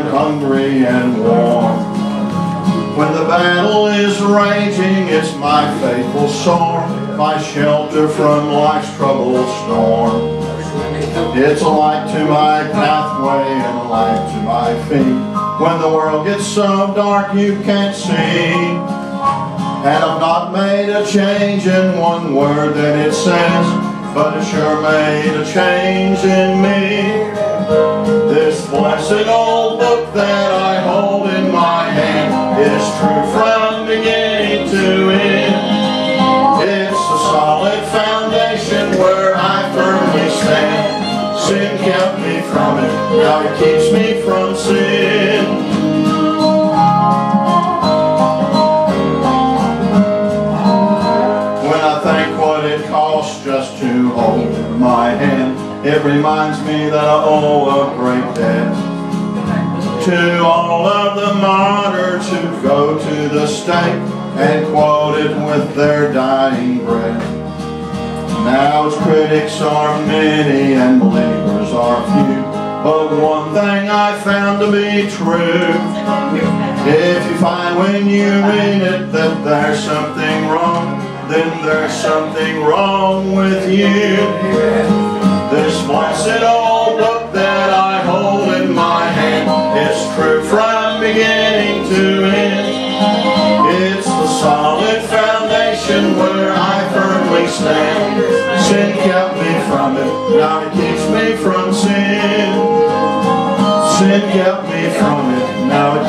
and hungry and warm. When the battle is raging, it's my faithful sword, my shelter from life's troubled storm. It's a light to my pathway and a light to my feet. When the world gets so dark you can't see, and I've not made a change in one word that it says, but it sure made a change in me. This blessed old book that I hold in my hand is true from beginning to end. It's a solid foundation where I firmly stand. Sin kept me from it, now it keeps me from sin. When I think what it costs just to hold my hand, it reminds me that I owe a great debt to all of the martyrs who go to the stake and quote it with their dying breath. Now its critics are many and believers are few, but one thing I found to be true: if you find when you read it that there's something wrong, then there's something wrong with you. This blessed old book that I hold in my hand is true from beginning to end. It's the solid foundation where I firmly stand. Sin kept me from it, now it keeps me from sin. Sin kept me from it, now it